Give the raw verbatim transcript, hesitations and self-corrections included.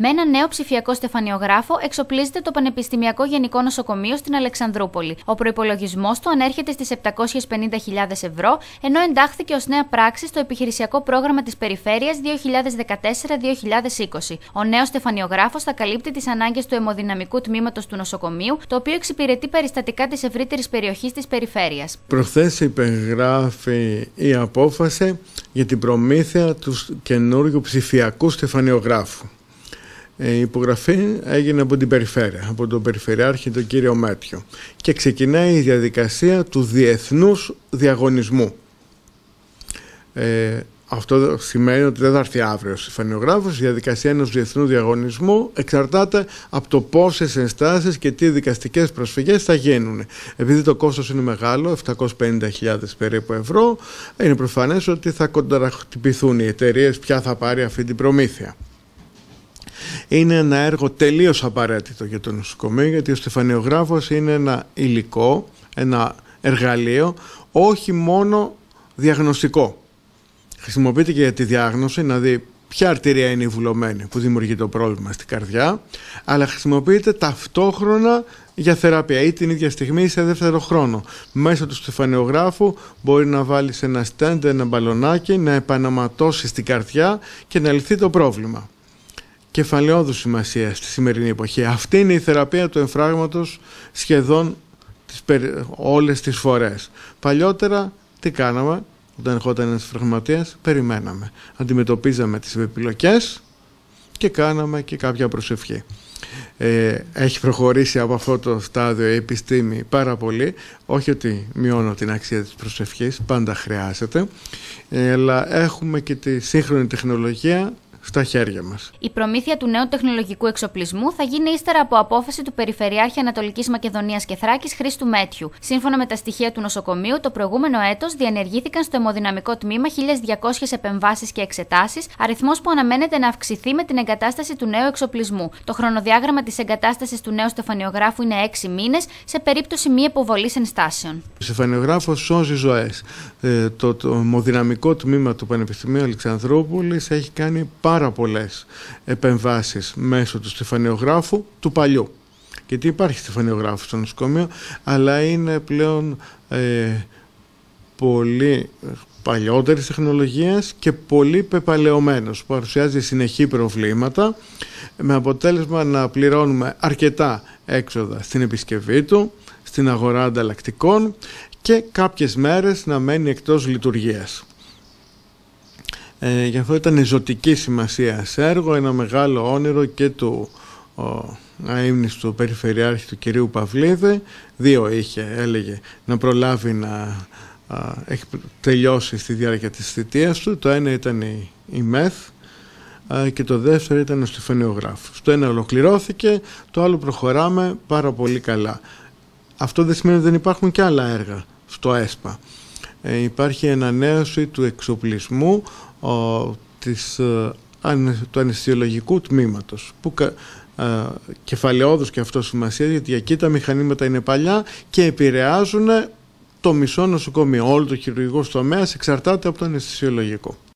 Με ένα νέο ψηφιακό στεφανιογράφο εξοπλίζεται το Πανεπιστημιακό Γενικό Νοσοκομείο στην Αλεξανδρούπολη. Ο προϋπολογισμός του ανέρχεται στις επτακόσιες πενήντα χιλιάδες ευρώ, ενώ εντάχθηκε ως νέα πράξη στο επιχειρησιακό πρόγραμμα της Περιφέρειας δύο χιλιάδες δεκατέσσερα δύο χιλιάδες είκοσι. Ο νέος στεφανιογράφος θα καλύπτει τις ανάγκες του αιμοδυναμικού τμήματος του νοσοκομείου, το οποίο εξυπηρετεί περιστατικά της ευρύτερης περιοχής της περιφέρειας. Προχθές υπεγράφει η απόφαση για την προμήθεια του καινούργιου ψηφιακού στεφανιογράφου. Η υπογραφή έγινε από την Περιφέρεια, από τον Περιφερειάρχη τον κύριο Μέτιο, και ξεκινάει η διαδικασία του διεθνούς διαγωνισμού. Ε, αυτό σημαίνει ότι δεν θα έρθει αύριο ο στεφανιογράφος. Η διαδικασία ενός διεθνού διαγωνισμού εξαρτάται από το πόσες ενστάσεις και τι δικαστικές προσφυγές θα γίνουν. Επειδή το κόστος είναι μεγάλο, επτακόσιες πενήντα χιλιάδες περίπου ευρώ, είναι προφανές ότι θα κονταραχτυπηθούν οι εταιρείες ποια θα πάρει αυτή την προμήθεια. Είναι ένα έργο τελείως απαραίτητο για το νοσοκομείο, γιατί ο στεφανιογράφος είναι ένα υλικό, ένα εργαλείο, όχι μόνο διαγνωστικό. Χρησιμοποιείται και για τη διάγνωση, να δει ποια αρτηρία είναι η βουλωμένη που δημιουργεί το πρόβλημα στην καρδιά, αλλά χρησιμοποιείται ταυτόχρονα για θεραπεία ή την ίδια στιγμή ή σε δεύτερο χρόνο. Μέσω του στεφανιογράφου μπορεί να βάλει σε ένα στέντ, ένα μπαλονάκι, να επαναματώσει στην καρδιά και να λυθεί το πρόβλημα. Κεφαλαιόδου σημασία στη σημερινή εποχή. Αυτή είναι η θεραπεία του εμφράγματος σχεδόν τις, όλες τις φορές. Παλιότερα τι κάναμε? Όταν ερχόταν ένας φραγματίας, περιμέναμε. Αντιμετωπίζαμε τις επιπλοκές και κάναμε και κάποια προσευχή. Ε, έχει προχωρήσει από αυτό το στάδιο η επιστήμη πάρα πολύ. Όχι ότι μειώνω την αξία της προσευχής, πάντα χρειάζεται. Ε, αλλά έχουμε και τη σύγχρονη τεχνολογία στα χέρια μας. Η προμήθεια του νέου τεχνολογικού εξοπλισμού θα γίνει ύστερα από απόφαση του Περιφερειάρχη Ανατολικής Μακεδονίας και Θράκης Χρήστου Μέτιου. Σύμφωνα με τα στοιχεία του νοσοκομείου, το προηγούμενο έτος διενεργήθηκαν στο αιμοδυναμικό τμήμα χίλιες διακόσιες επεμβάσεις και εξετάσεις, αριθμός που αναμένεται να αυξηθεί με την εγκατάσταση του νέου εξοπλισμού. Το χρονοδιάγραμμα της εγκατάστασης του νέου στεφανιογράφου είναι έξι μήνες σε περίπτωση μη υποβολής ενστάσεων. Ο στεφανιογράφος σώζει ζωές. Ε, το, το αιμοδυναμικό τμήμα του Πανεπιστημίου Αλεξανδρούπολης έχει κάνει πάρα πολλές επεμβάσεις μέσω του στεφανιογράφου του παλιού. Γιατί υπάρχει στεφανιογράφος στο νοσοκομείο, αλλά είναι πλέον ε, πολύ παλιότερης τεχνολογίας και πολύ πεπαλαιωμένος. Παρουσιάζει συνεχή προβλήματα, με αποτέλεσμα να πληρώνουμε αρκετά έξοδα στην επισκευή του, στην αγορά ανταλλακτικών και κάποιες μέρες να μένει εκτός λειτουργίας. Ε, γι' αυτό ήταν ζωτική σημασία σε έργο, ένα μεγάλο όνειρο και του αείμνηστου Περιφερειάρχη του κυρίου Παυλίδη. Δύο είχε, έλεγε, να προλάβει να α, έχει τελειώσει στη διάρκεια της θητείας του. Το ένα ήταν η, η ΜΕΘ α, και το δεύτερο ήταν ο στεφανιογράφος. Το ένα ολοκληρώθηκε, το άλλο προχωράμε πάρα πολύ καλά. Αυτό δεν σημαίνει ότι δεν υπάρχουν και άλλα έργα στο ΕΣΠΑ. Ε, υπάρχει ανανέωση του εξοπλισμού ο, της, α, του αναισθησιολογικού τμήματος, που α, κεφαλαιόδος και αυτό σημασία, γιατί εκεί τα μηχανήματα είναι παλιά και επηρεάζουν το μισό νοσοκομείο. Όλο το χειρουργικό τομέα εξαρτάται από το αναισθησιολογικό.